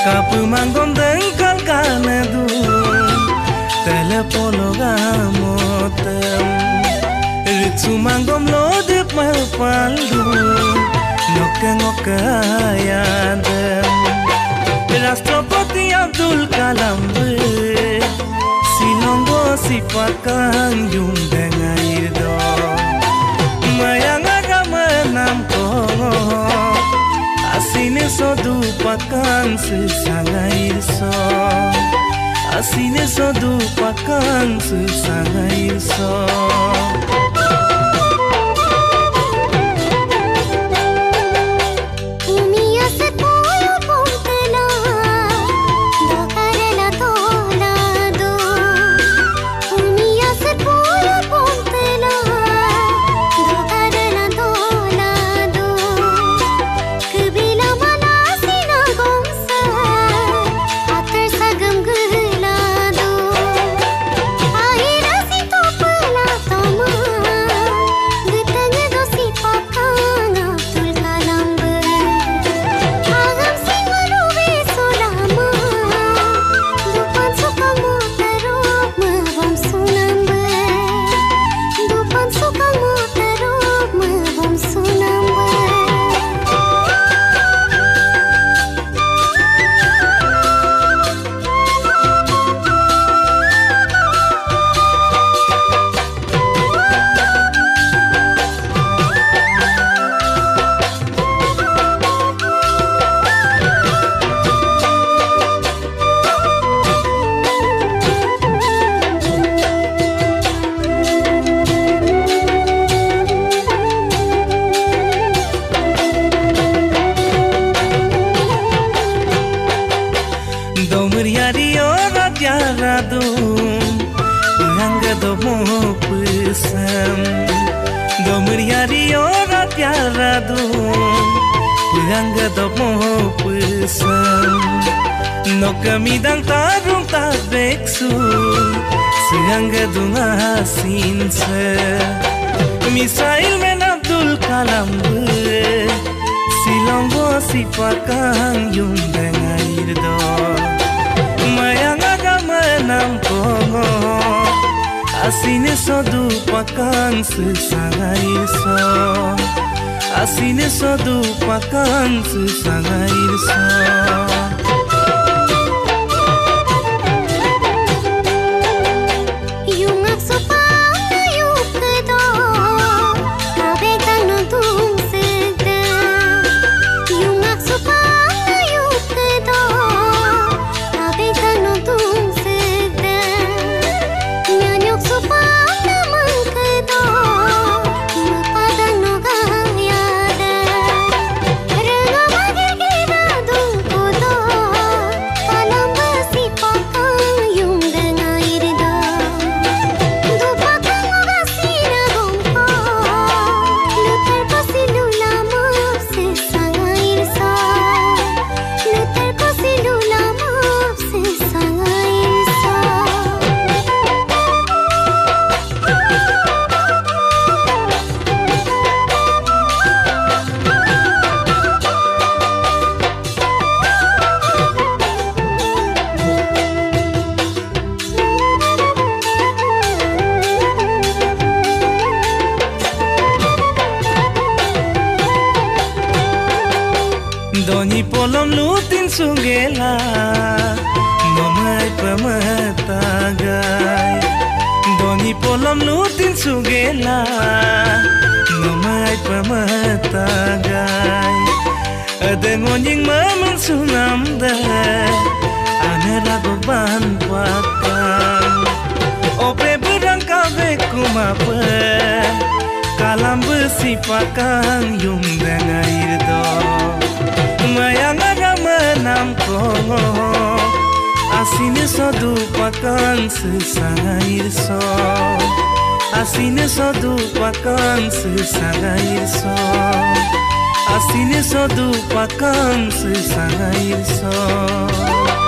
Kapu manggom dengkal kanadu Telepologamotem Ritsu manggom lodip malpaldu Noka-ngokayadem Rastropati Abdul Kalam Silonggo sipakan yung dengairdo Mayang agama namko Asine sodu pakan sesangairso Asine sodu pakan sesangairso Nokamidang tarung tabeksu Sehangga dunga sinse Misail men Abdul Kalam Silonggo sipakan yung dengairdo Mayang agama namkongo Asine sodu pakan sesangairso Asine sodu pakan sesangairso Doni polom lutin sungela Nomai pamatagay Doni polom lutin sungela Nomai pamatagay Adengon yung maman sunamda Anarago ban pakang Ope berang kabe kumapa Kalam besi pakang yung dengairdo Mayang agama namkongo Asine sodu pakan sesangairso Asine sodu pakan sesangairso Asine sodu pakan sesangairso